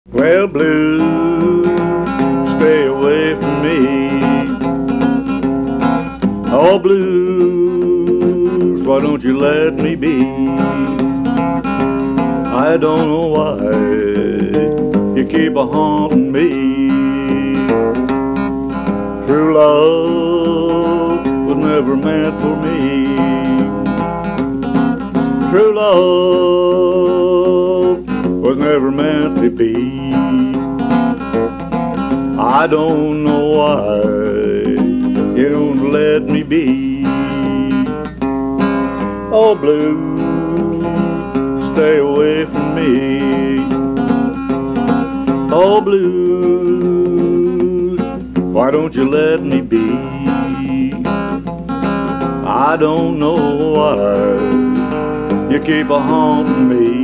Well, blues, stay away from me. Oh, blues, why don't you let me be? I don't know why you keep a-haunting me. True love was never meant for me. True love was never meant to be. I don't know why you don't let me be. Oh, blues, stay away from me. Oh, blues, why don't you let me be? I don't know why you keep a-haunting me.